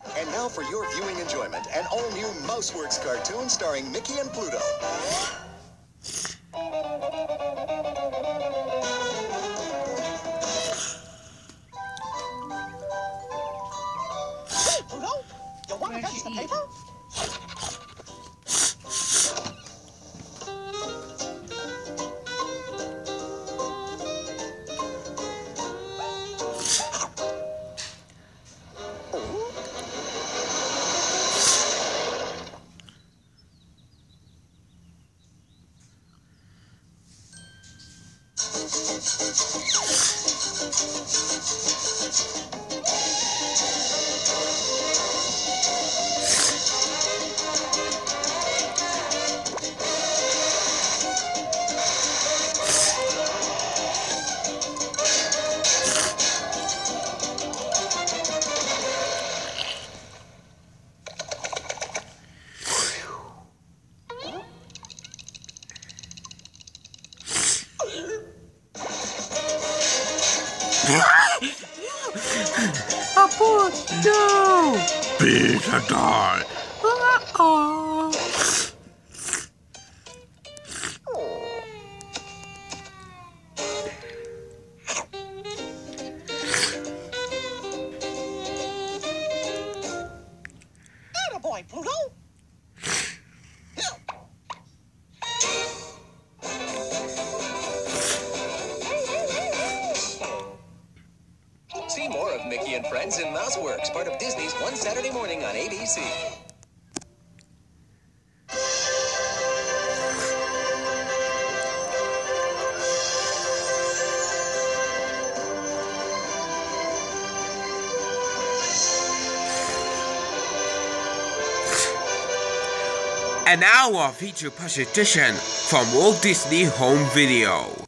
And now for your viewing enjoyment, an all-new Mouseworks cartoon starring Mickey and Pluto. Hey, Pluto, you want to touch the paper? Apu, no! Peter die. Attaboy, Pluto. See more of Mickey and Friends in Mouseworks, part of Disney's One Saturday Morning on ABC. An hour feature presentation from Walt Disney Home Video.